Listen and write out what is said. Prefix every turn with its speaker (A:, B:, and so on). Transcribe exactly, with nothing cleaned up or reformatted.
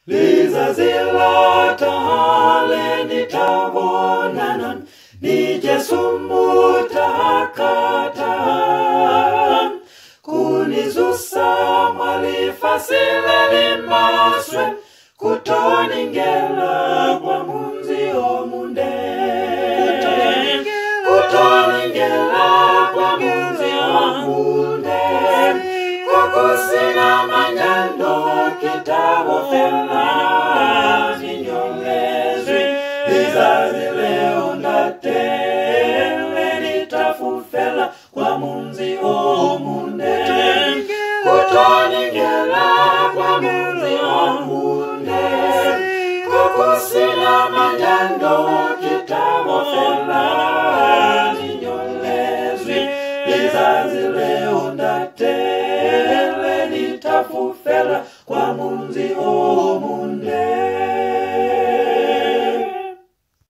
A: Lizazila tahale nitavonanan, ni Jesu mutakatan. Kunizusa mwalifasile limaswe, kutoningela kwa munzi omunde. Kutoningela kwa munzi omunde. Kukusina manyando kitabo fela ninyolezwi. Lizazile ondatele nitafufela kwa munzi omunde. Kutoningela kwa munzi omunde. Kukusina manyando kitabo fela ninyolezwi. Lizazile ondatele nitafufela kwa munzi omunde.